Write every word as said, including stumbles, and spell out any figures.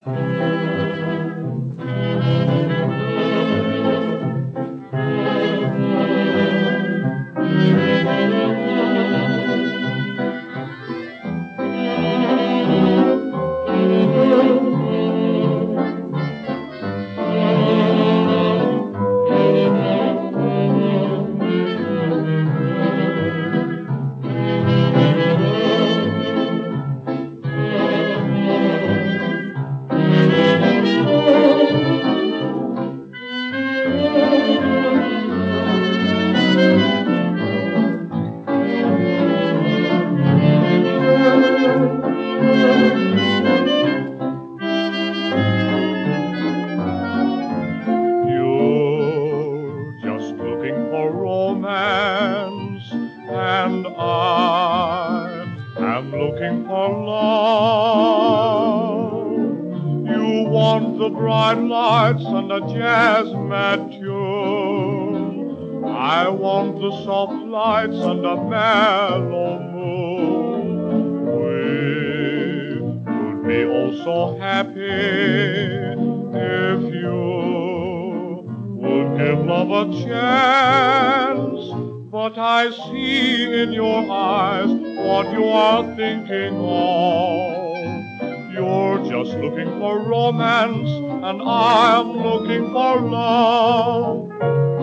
Romance, and I am looking for love. You want the bright lights and a jazz-mad tune. I want the soft lights and a mellow moon. We would be oh so happy if you would give love a chance. But I see in your eyes what you are thinking of. You're just looking for romance, and I'm looking for love.